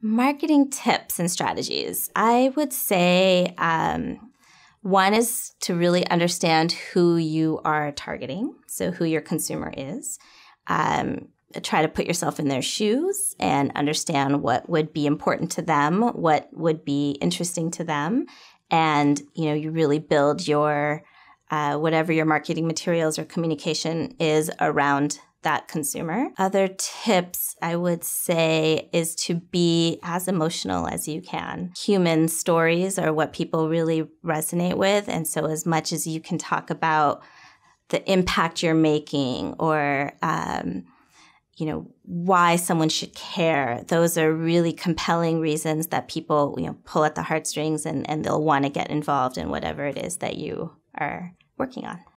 Marketing tips and strategies. I would say one is to really understand who you are targeting, so who your consumer is. Try to put yourself in their shoes and understand what would be important to them, what would be interesting to them. And, you really build your, whatever your marketing materials or communication is around that consumer. Other tips I would say is to be as emotional as you can. Human stories are what people really resonate with. And so as much as you can talk about the impact you're making or, why someone should care, those are really compelling reasons that people, pull at the heartstrings and they'll want to get involved in whatever it is that you are working on.